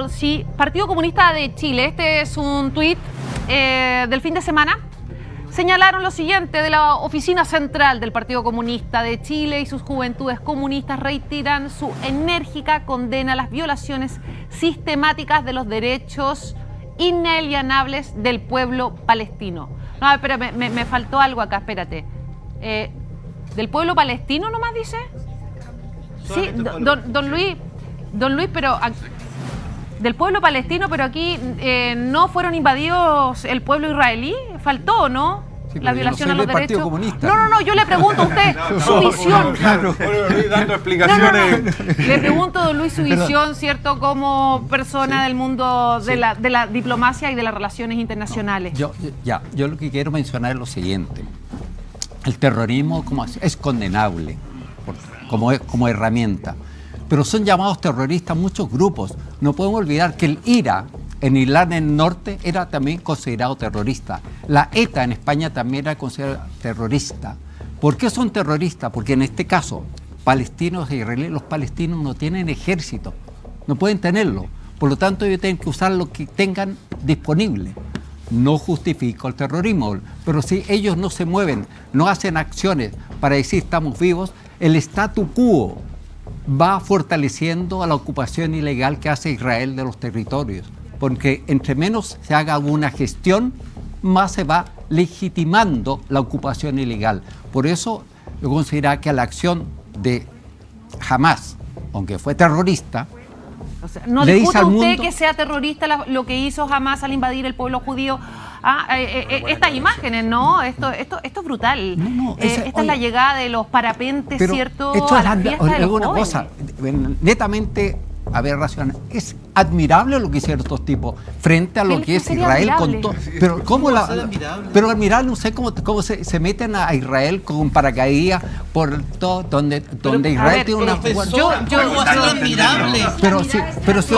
Sí, Partido Comunista de Chile, este es un tuit del fin de semana. Señalaron lo siguiente: de la oficina central del Partido Comunista de Chile y sus juventudes comunistas reiteran su enérgica condena a las violaciones sistemáticas de los derechos inalienables del pueblo palestino. No, pero me faltó algo acá, espérate. ¿Del pueblo palestino nomás dice? Sí, don Luis, pero... Del pueblo palestino, pero aquí no fueron invadidos el pueblo israelí. ¿Faltó, no? Sí, la violación a los derechos. Comunista. No, yo le pregunto a usted su visión. Claro. Dando explicaciones. Le pregunto, don Luis, su visión, ¿cierto? Como persona del mundo de la diplomacia y de las relaciones internacionales. Yo lo que quiero mencionar es lo siguiente. El terrorismo es condenable como herramienta. Pero son llamados terroristas muchos grupos. No podemos olvidar que el IRA en Irlanda del Norte era también considerado terrorista. La ETA en España también era considerada terrorista. ¿Por qué son terroristas? Porque en este caso, palestinos e israelíes, los palestinos no tienen ejército, no pueden tenerlo. Por lo tanto, ellos tienen que usar lo que tengan disponible. No justifico el terrorismo, pero si ellos no se mueven, no hacen acciones para decir estamos vivos, el statu quo va fortaleciendo a la ocupación ilegal que hace Israel de los territorios, porque entre menos se haga alguna gestión, más se va legitimando la ocupación ilegal. Por eso yo considero que la acción de Hamás, aunque fue terrorista, o sea, ¿no discute usted que sea terrorista lo que hizo Hamás al invadir el pueblo judío? Estas imágenes, ¿no? Esto es brutal. Esta es la llegada de los parapentes, ¿cierto? Esto a la fiesta de los una jóvenes. cosa netamente aberracional. Es admirable lo que hicieron estos tipos frente a lo que es Israel con todo. Pero cómo pero admirable, no sé cómo se meten a Israel con paracaídas por todo donde Israel tiene una admirable. Pero sí, pero sí.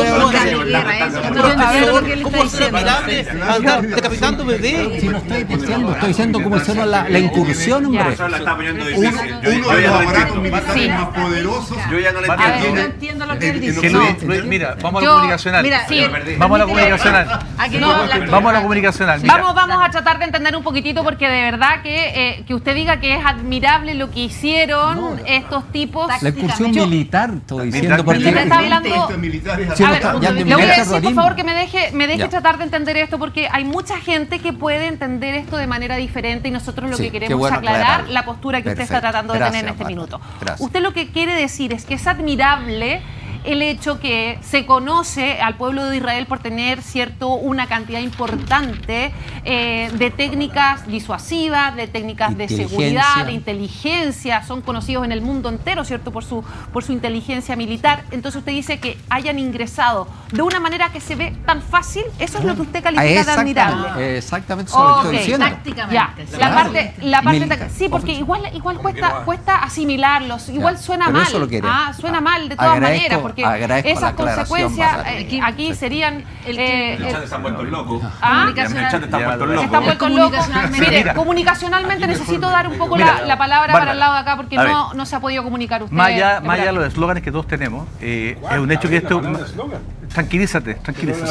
¿Cómo ser admirable? Andar decapitando bebés. Si no estoy diciendo cómo hicieron la incursión, hombre. Eso la está poniendo difícil. Uno de los aparatos militares más poderosos. Yo ya no le entiendo. No entiendo lo que él dice. Luis, mira, vamos a la comunicacional. Vamos a la comunicacional. Vamos a la comunicacional. Vamos a tratar de entender un poquitito, porque de verdad que usted diga que es admirable lo que hicieron estos tipos. La incursión militar, estoy diciendo. Porque me está hablando. Le voy a decir, por favor, que me deje tratar de entender esto, porque hay mucha gente que puede entender esto de manera diferente y nosotros lo que queremos es aclarar la postura que usted está tratando de tener en este minuto. Usted lo que quiere decir es que es admirable el hecho que se conoce al pueblo de Israel por tener una cantidad importante de técnicas disuasivas, de técnicas de seguridad, de inteligencia, son conocidos en el mundo entero, ¿cierto?, por su inteligencia militar. Entonces usted dice que hayan ingresado de una manera que se ve tan fácil, eso es lo que usted califica de admirable. Exactamente, eso es lo que estoy diciendo. Tácticamente. Ya, la parte sí, porque igual cuesta asimilarlos, igual suena mal. Suena mal de todas maneras, porque esas consecuencias aquí serían... El chat está vuelto loco. El chat está vuelto loco. Mire, comunicacionalmente necesito dar un poco la palabra para el lado de acá, porque no se ha podido comunicar usted. Más allá de los eslóganes que todos tenemos, es un hecho que esto... Tranquilízate.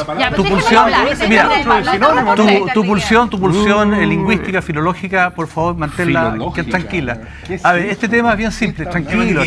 Tu pulsión lingüística, filológica, por favor, manténla tranquila. A ver, este tema es bien simple. Tranquilo.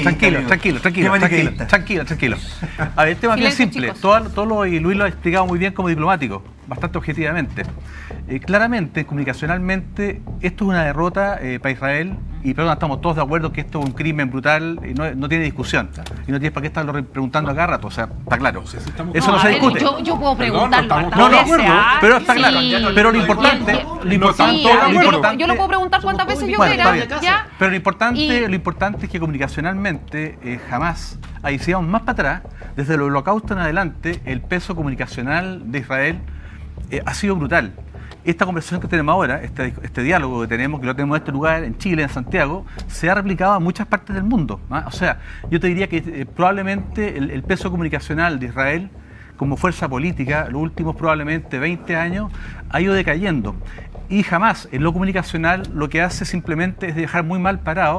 A ver, este tema es bien simple. Y Luis lo ha explicado muy bien como diplomático, bastante objetivamente. Claramente, comunicacionalmente, esto es una derrota para Israel. Y perdón, estamos todos de acuerdo que esto es un crimen brutal y no tiene discusión. Y no tienes para qué estarlo preguntando a cada rato, o sea, está claro. Eso no se discute. Yo puedo preguntarlo. Pero está claro. Pero lo importante... Yo lo puedo preguntar cuántas veces yo quiera. Pero lo importante es que comunicacionalmente jamás, ahí si vamos más para atrás, desde el Holocausto en adelante, el peso comunicacional de Israel ha sido brutal. Esta conversación que tenemos ahora, este diálogo que tenemos en este lugar, en Chile, en Santiago, se ha replicado en muchas partes del mundo. O sea, yo te diría que probablemente el peso comunicacional de Israel como fuerza política, los últimos probablemente 20 años, ha ido decayendo. Y jamás en lo comunicacional lo que hace simplemente es dejar muy mal parado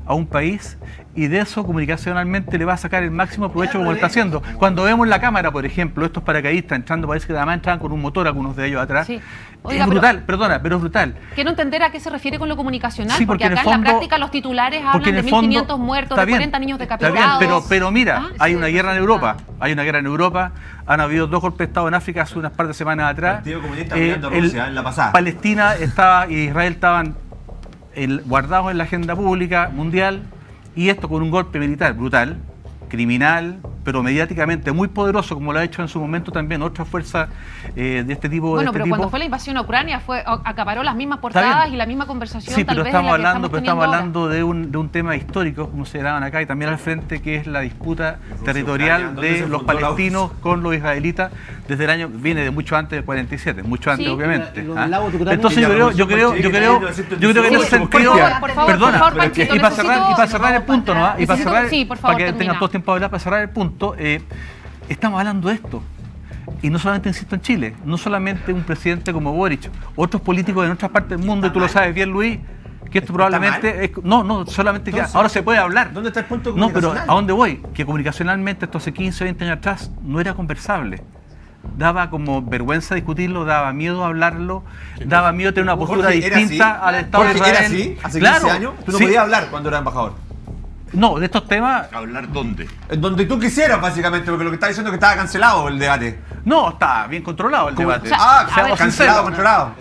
a un país y de eso comunicacionalmente le va a sacar el máximo provecho como lo está haciendo. Cuando vemos la cámara, por ejemplo, estos paracaidistas entrando, parece que además entran con un motor, algunos de ellos atrás. Sí. Oiga, es brutal, pero es brutal. Quiero entender a qué se refiere con lo comunicacional, sí, porque acá en la práctica los titulares hablan de 1.500 muertos, de 40 niños decapitados. Pero mira, hay una guerra en Europa, han habido 2 golpes de Estado en África hace unas par de semanas atrás. El Partido Comunista mirando a Rusia en la pasada. Palestina y Israel estaban guardados en la agenda pública mundial, y esto con un golpe militar brutal, criminal, pero mediáticamente muy poderoso, como lo ha hecho en su momento también otra fuerza de este tipo. Bueno, pero cuando fue la invasión a Ucrania acaparó las mismas portadas y la misma conversación. Sí, tal pero vez estamos de la hablando de un tema histórico, como se llamaban acá, y también al frente, que es la disputa territorial de los palestinos con los israelitas desde el año, viene de mucho antes del 47, mucho antes, obviamente. Entonces yo creo que en ese sentido, perdona, y para cerrar el punto, ¿no? Y para cerrar, para que tengan todo el tiempo de hablar, para cerrar el punto, estamos hablando de esto. Y no solamente, insisto, en Chile, no solamente un presidente como Boric, otros políticos en otras partes del mundo, y tú lo sabes bien, Luis, que esto probablemente... no, solamente que ahora se puede hablar. ¿Dónde está el punto comunicacional? No, pero ¿a dónde voy? Que comunicacionalmente esto hace 15 o 20 años atrás no era conversable. Daba como vergüenza discutirlo, daba miedo hablarlo, daba miedo tener una postura distinta al Estado de Israel. ¿Era así? ¿Hace 15 años? ¿Tú no podías hablar cuando era embajador? No, de estos temas... ¿Hablar dónde? Donde tú quisieras, básicamente, porque lo que estás diciendo es que estaba cancelado el debate. No, está bien controlado el debate. Cancelado, controlado.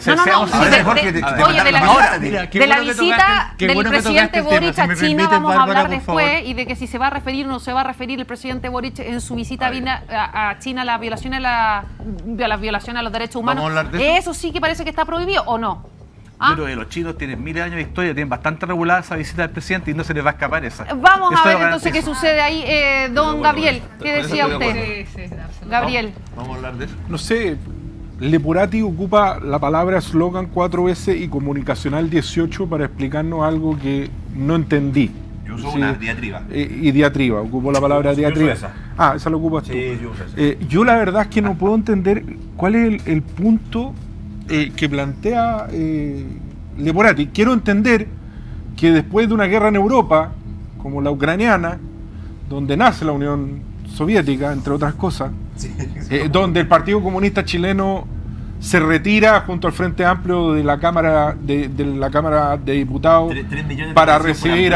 Oye, de la visita del presidente Boric a China vamos a hablar después, y de que si se va a referir o no se va a referir el presidente Boric en su visita a China a las violaciones a los derechos humanos. ¿Eso sí que parece que está prohibido o no? Yo creo que los chinos tienen miles de años de historia, tienen bastante regulada esa visita del presidente y no se les va a escapar esa. Vamos a ver entonces qué sucede ahí. Don Gabriel, ¿qué decía usted? Gabriel. Vamos a hablar de eso. No sé, Lepurati ocupa la palabra eslogan 4 veces y comunicacional 18 para explicarnos algo que no entendí. Yo uso una diatriba. Y diatriba, ocupo la palabra diatriba. Esa. Esa la ocupas tú. Sí, yo uso esa. Yo la verdad es que no puedo entender cuál es el punto que plantea Lepurati. Quiero entender que después de una guerra en Europa, como la ucraniana, donde nace la Unión Soviética, entre otras cosas, donde el Partido Comunista Chileno se retira junto al Frente Amplio de la Cámara de Diputados para recibir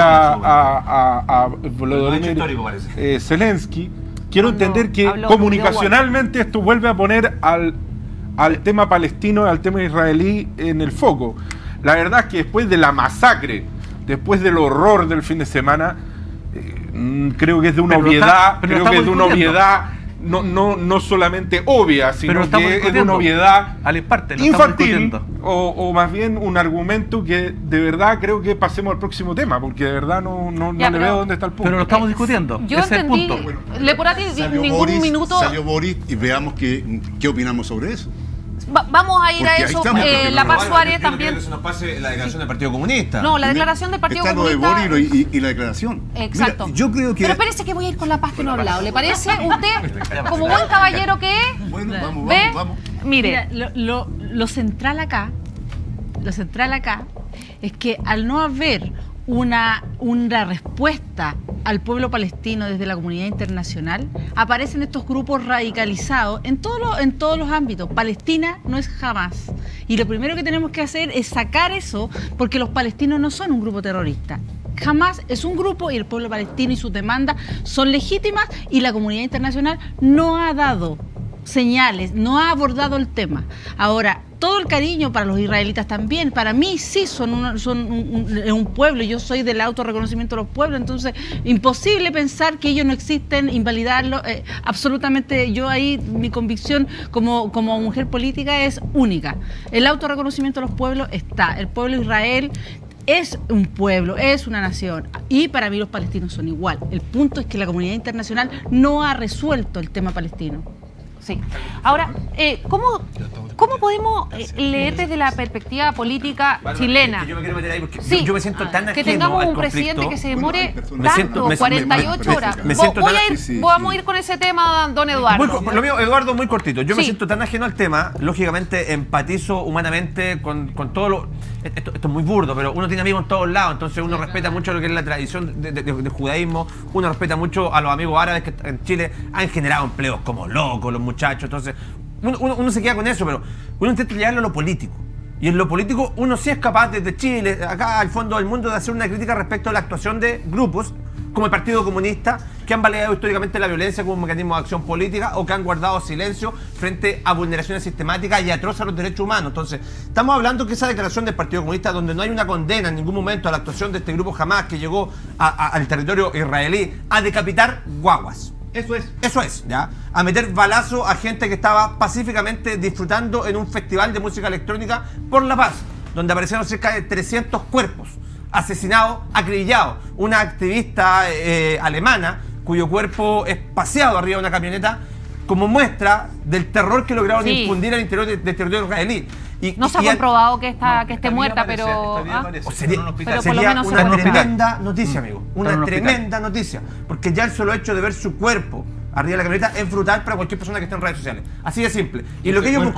a Volodymyr Zelensky. Quiero entender que comunicacionalmente esto vuelve a poner al tema palestino, al tema israelí en el foco. La verdad es que después de la masacre, después del horror del fin de semana, creo que es de una obviedad, no solamente obvia, sino que es de una obviedad infantil, o más bien un argumento que de verdad creo que pasemos al próximo tema, porque de verdad no le veo dónde está el punto. Pero lo estamos discutiendo. Yo entendí, Lepurati, ningún minuto... Salió Boris y veamos qué opinamos sobre eso. Vamos a ir a eso. La Paz Suárez también. Que se nos pase la declaración del Partido Comunista. No, la declaración del Partido Comunista. Está lo de Boris y la declaración. Exacto. Mira, yo creo que... Pero espérese que voy a ir con la Paz que no ha hablado. ¿Le parece? Usted, como buen caballero que es, bueno, vamos. Mire, lo central acá es que al no haber una respuesta al pueblo palestino desde la comunidad internacional, aparecen estos grupos radicalizados en todos los ámbitos. Palestina no es Hamás. Y lo primero que tenemos que hacer es sacar eso, porque los palestinos no son un grupo terrorista. Hamás es un grupo y el pueblo palestino y sus demandas son legítimas, y la comunidad internacional no ha dado señales, no ha abordado el tema. Ahora, todo el cariño para los israelitas también. Para mí sí son un pueblo. Yo soy del autorreconocimiento de los pueblos, entonces imposible pensar que ellos no existen, invalidarlo. Absolutamente, yo ahí mi convicción como mujer política es única. El autorreconocimiento de los pueblos está. El pueblo de Israel es un pueblo, es una nación, y para mí los palestinos son igual. El punto es que la comunidad internacional no ha resuelto el tema palestino. Sí. Ahora, ¿cómo podemos leer desde la perspectiva política chilena? Yo me quiero meter ahí porque sí, yo me siento tan ajeno que tengamos un presidente que se demore tanto, 48 horas. Vamos a ir con ese tema, don Eduardo. Lo mío, Eduardo, muy cortito. Yo me siento tan ajeno al tema, lógicamente empatizo humanamente con todo lo... Esto es muy burdo, pero uno tiene amigos en todos lados, entonces uno respeta mucho lo que es la tradición del judaísmo, uno respeta mucho a los amigos árabes que en Chile han generado empleos como locos, los muchachos, entonces uno se queda con eso, pero uno intenta llevarlo a lo político. Y en lo político uno sí es capaz desde Chile, acá al fondo del mundo, de hacer una crítica respecto a la actuación de grupos como el Partido Comunista, que han validado históricamente la violencia como un mecanismo de acción política o que han guardado silencio frente a vulneraciones sistemáticas y atroces a los derechos humanos. Entonces, estamos hablando que esa declaración del Partido Comunista, donde no hay una condena en ningún momento a la actuación de este grupo Hamás que llegó al territorio israelí a decapitar guaguas. Eso es, ¿ya? A meter balazo a gente que estaba pacíficamente disfrutando en un festival de música electrónica por la paz, donde aparecieron cerca de 300 cuerpos asesinados, acribillados. Una activista alemana cuyo cuerpo es paseado arriba de una camioneta como muestra del terror que lograron infundir al interior del territorio israelí. No se ha comprobado que esté muerta, pero sería una tremenda noticia, amigo. Una tremenda noticia. Porque ya el solo hecho de ver su cuerpo arriba de la camioneta es brutal para cualquier persona que esté en redes sociales. Así de simple. Y lo que ellos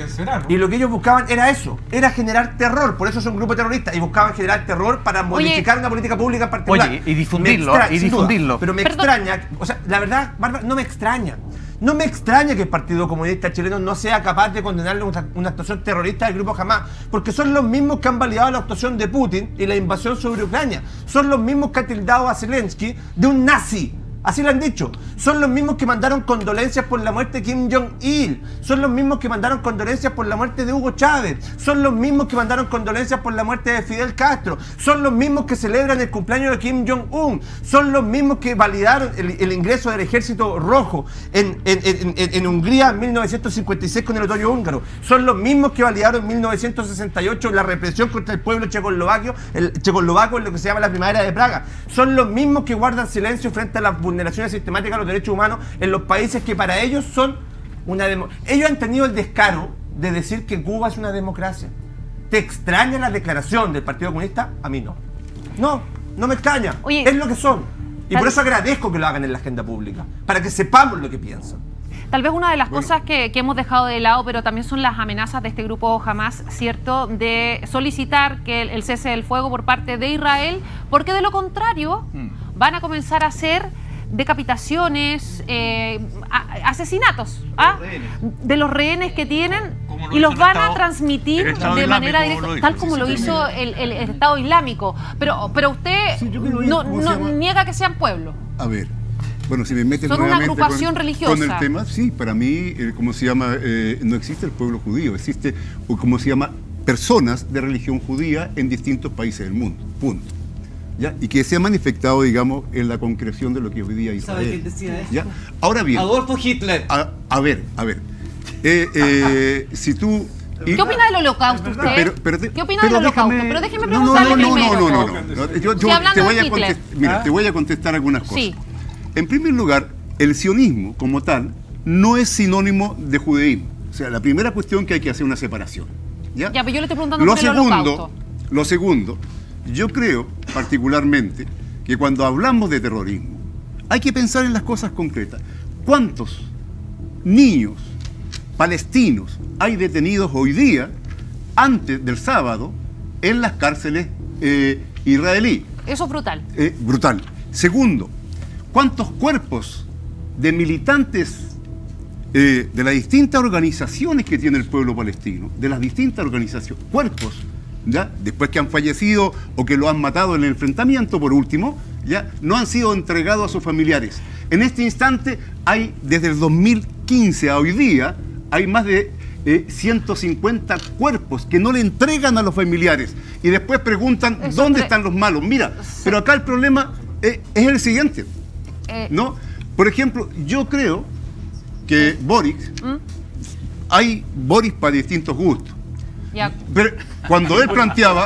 buscaban era eso, era generar terror. Por eso son un grupo terrorista y buscaban generar terror para modificar una política pública en particular. Oye, y difundirlo. Pero me extraña, o sea, la verdad, Bárbara, no me extraña. No me extraña que el Partido Comunista Chileno no sea capaz de condenar una actuación terrorista del grupo Hamás, porque son los mismos que han validado la actuación de Putin y la invasión sobre Ucrania. Son los mismos que han tildado a Zelensky de un nazi. Así lo han dicho. Son los mismos que mandaron condolencias por la muerte de Kim Jong-il. Son los mismos que mandaron condolencias por la muerte de Hugo Chávez. Son los mismos que mandaron condolencias por la muerte de Fidel Castro. Son los mismos que celebran el cumpleaños de Kim Jong-un. Son los mismos que validaron el ingreso del Ejército Rojo en Hungría en 1956 con el otoño húngaro. Son los mismos que validaron en 1968 la represión contra el pueblo checoslovaco en lo que se llama la Primavera de Praga. Son los mismos que guardan silencio frente a las vulneraciones sistemáticas a los derechos humanos en los países que para ellos son una democracia. Ellos han tenido el descaro de decir que Cuba es una democracia. ¿Te extraña la declaración del Partido Comunista? A mí no. No me extraña. Oye, es lo que son. Y por eso agradezco que lo hagan en la agenda pública, para que sepamos lo que piensan. Tal vez una de las cosas que hemos dejado de lado, pero también son las amenazas de este grupo Hamás, ¿cierto?, de solicitar que el cese del fuego por parte de Israel, porque de lo contrario van a comenzar a hacer decapitaciones, asesinatos de los rehenes que tienen y los van a transmitir de manera directa, tal como lo hizo el Estado Islámico. Pero usted no niega que sean pueblo. A ver, bueno, si me metes son una agrupación religiosa. Con el tema, sí, para mí, ¿cómo se llama? No existe el pueblo judío, existe, ¿cómo se llama? Personas de religión judía en distintos países del mundo, punto. ¿Ya? Y que se ha manifestado, digamos, en la concreción de lo que hoy día es Israel. ¿Sabe quién decía eso? ¿Ya? Ahora bien, Adolfo Hitler. A ver. Si tú... ¿Qué opina del holocausto usted? ¿Qué opina del holocausto? Pero déjeme preguntarle primero. Yo te voy a contestar algunas cosas. Sí. En primer lugar, el sionismo como tal no es sinónimo de judaísmo. O sea, la primera cuestión que hay que hacer una separación. ¿Ya? Ya, pero yo le estoy preguntando por el holocausto. Lo segundo, yo creo particularmente que cuando hablamos de terrorismo hay que pensar en las cosas concretas. ¿Cuántos niños palestinos hay detenidos hoy día, antes del sábado, en las cárceles israelíes? Eso es brutal. Brutal. Segundo, ¿cuántos cuerpos de militantes de las distintas organizaciones que tiene el pueblo palestino, de las distintas organizaciones, cuerpos, ¿ya? Después que han fallecido o que lo han matado en el enfrentamiento, por último, ¿ya? No han sido entregados a sus familiares? En este instante hay, desde el 2015 a hoy día, hay más de 150 cuerpos que no le entregan a los familiares y después preguntan dónde están los malos. Mira, pero acá el problema es el siguiente, ¿no? Por ejemplo, yo creo que Boric, hay Boric para distintos gustos. Ya. Pero cuando él planteaba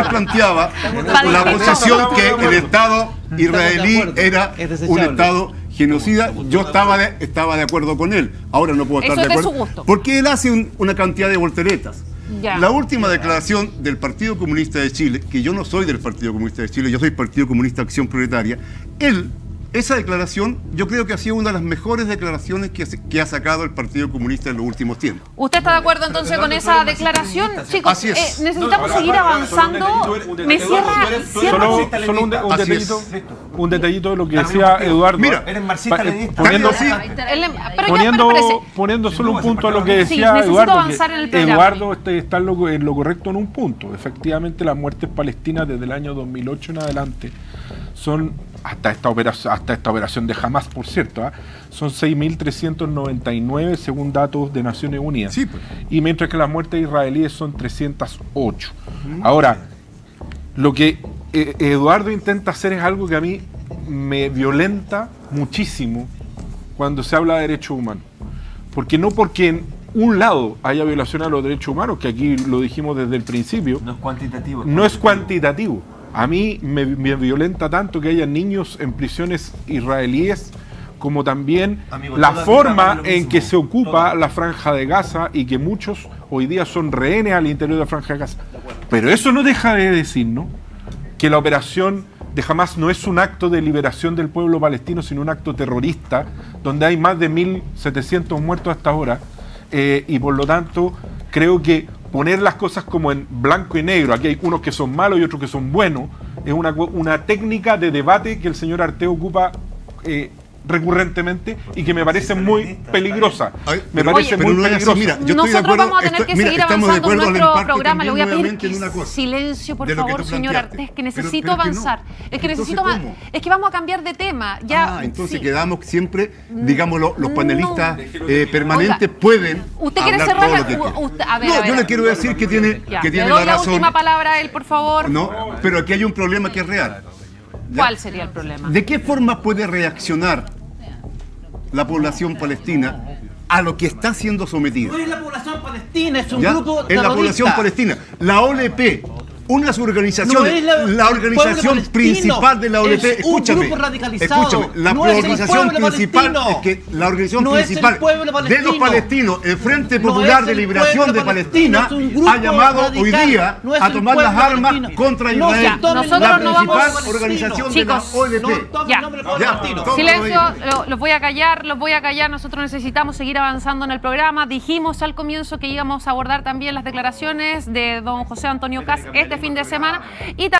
la posición que el Estado israelí era un Estado genocida, yo estaba de acuerdo con él. Ahora no puedo estar de acuerdo. Eso es de su gusto. Porque él hace una cantidad de volteretas. Ya. La última declaración del Partido Comunista de Chile, que yo no soy del Partido Comunista de Chile, yo soy Partido Comunista Acción Proletaria, esa declaración yo creo que ha sido una de las mejores declaraciones que ha sacado el Partido Comunista en los últimos tiempos. ¿Usted está de acuerdo entonces con esa declaración? Chicos, así es. Necesitamos seguir avanzando. Me cierra. Solo un detallito de lo que decía Eduardo. Mira, eres marxista-leninista. Poniendo solo un punto a lo que decía Eduardo. Eduardo está en lo correcto en un punto. Efectivamente, las muertes palestinas desde el año 2008 en adelante son, hasta esta operación de Hamas, por cierto, son 6.399 según datos de Naciones Unidas. Sí, pues. Y mientras que las muertes israelíes son 308. Ahora, lo que Eduardo intenta hacer es algo que a mí me violenta muchísimo cuando se habla de derechos humanos. Porque no porque en un lado haya violación a los derechos humanos, que aquí lo dijimos desde el principio, no es cuantitativo. No es cuantitativo. A mí me violenta tanto que haya niños en prisiones israelíes, como también la forma en que se ocupa la Franja de Gaza y que muchos hoy día son rehenes al interior de la Franja de Gaza. Pero eso no deja de decirnos que la operación de Hamas no es un acto de liberación del pueblo palestino, sino un acto terrorista, donde hay más de 1.700 muertos hasta ahora, y por lo tanto creo que poner las cosas como en blanco y negro, aquí hay unos que son malos y otros que son buenos, es una técnica de debate que el señor Arteo ocupa recurrentemente y que me parece muy peligrosa. Me parece muy peligrosa. Mira, yo nosotros estoy de acuerdo, vamos a tener que seguir avanzando en nuestro programa. Le voy a pedir en una cosa, silencio, por favor, señor Artés, que necesito pero avanzar. No. Es que necesito es que vamos a cambiar de tema. Ya, entonces quedamos siempre, digamos, los panelistas permanentes pueden ¿usted quiere hablar cerrar? todo lo que yo le quiero decir que tiene la razón. La última palabra a él, por favor. No, pero aquí hay un problema que es real. ¿Cuál sería el problema? ¿De qué forma puede reaccionar la población palestina a lo que está siendo sometida? No es la población palestina, es un grupo terrorista. Es la población palestina. La OLP, una de sus organizaciones, no es la organización principal de la OLP, escúchame, la organización principal es que la organización principal de los palestinos, el Frente Popular de Liberación de Palestina, ha llamado hoy día a tomar las armas contra Israel. La principal organización de la OLP. Silencio, los voy a callar, nosotros necesitamos seguir avanzando en el programa. Dijimos al comienzo que íbamos a abordar también las declaraciones de don José Antonio Kast este fin de semana y